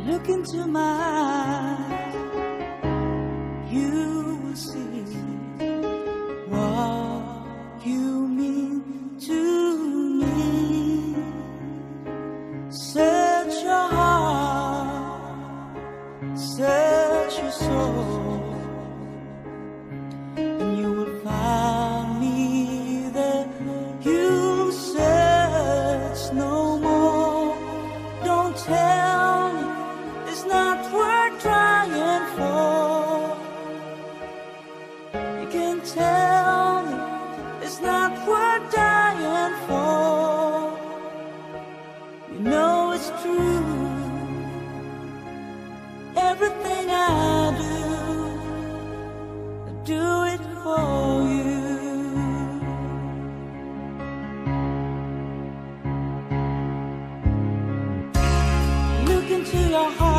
Look into my eyes, you will see what you mean to me. Search your heart, search your soul, and you will find me there. You'll search no more. Don't tell me it's not worth trying for. You can tell me it's not worth dying for. You know it's true. Everything I do it for you. Look into your heart.